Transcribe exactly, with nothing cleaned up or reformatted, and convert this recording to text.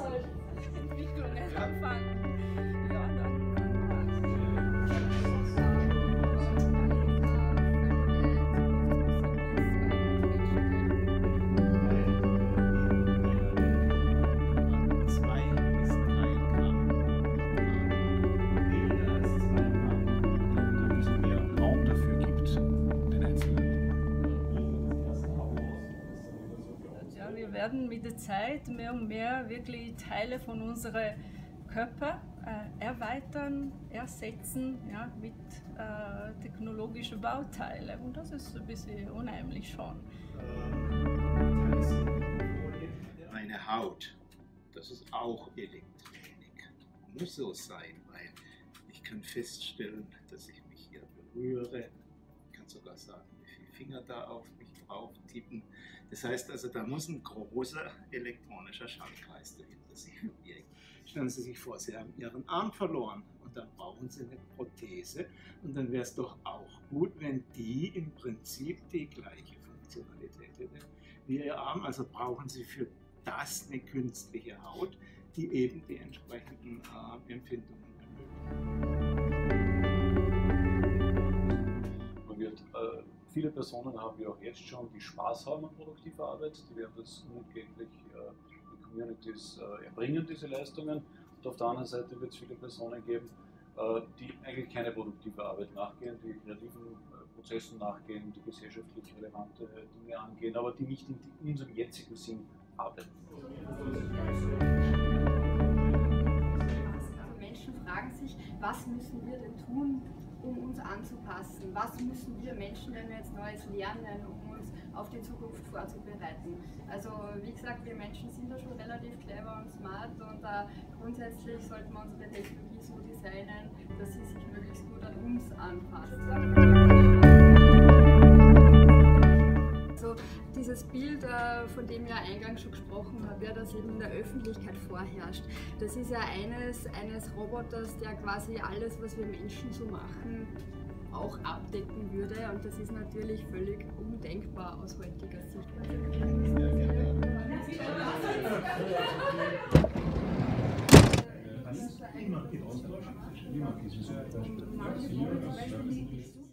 Entwicklungen anfangen. Ja, dann. Wir werden mit der Zeit mehr und mehr wirklich Teile von unserem Körper äh, erweitern, ersetzen, ja, mit äh, technologischen Bauteilen. Und das ist ein bisschen unheimlich schon. Meine Haut, das ist auch Elektronik. Muss so sein, weil ich kann feststellen, dass ich mich hier berühre. Ich kann sogar sagen, wie viele Finger da auf mich drauf tippen. Das heißt also, da muss ein großer elektronischer Schaltkreis dahinter sich verbirgen. Stellen Sie sich vor, Sie haben Ihren Arm verloren und dann brauchen Sie eine Prothese und dann wäre es doch auch gut, wenn die im Prinzip die gleiche Funktionalität hätte wie Ihr Arm. Also brauchen Sie für das eine künstliche Haut, die eben die entsprechenden äh, Empfindungen ermöglicht. Man wird, äh, viele Personen haben wir auch jetzt schon, die Spaß haben an produktiver Arbeit, die werden das unentgeltlich äh, in Communities äh, erbringen, diese Leistungen. Und auf der anderen Seite wird es viele Personen geben, äh, die eigentlich keine produktive Arbeit nachgehen, die kreativen äh, Prozessen nachgehen, die gesellschaftlich relevante Dinge angehen, aber die nicht in, in unserem jetzigen Sinn arbeiten. Also Menschen fragen sich, was müssen wir denn tun, um uns anzupassen? Was müssen wir Menschen denn jetzt Neues lernen, um uns auf die Zukunft vorzubereiten? Also wie gesagt, wir Menschen sind da schon relativ clever und smart und äh, grundsätzlich sollten wir unsere Technologie so designen, dass sie sich möglichst gut an uns anpasst. Also dieses Bild, äh, von dem ich ja eingangs schon gesprochen habe, ja, das eben in der Öffentlichkeit vorherrscht, das ist ja eines, eines Roboters, der quasi alles, was wir Menschen so machen, auch abdecken würde, und das ist natürlich völlig undenkbar aus heutiger Sicht. Niemand geht aus. Niemand geht aus.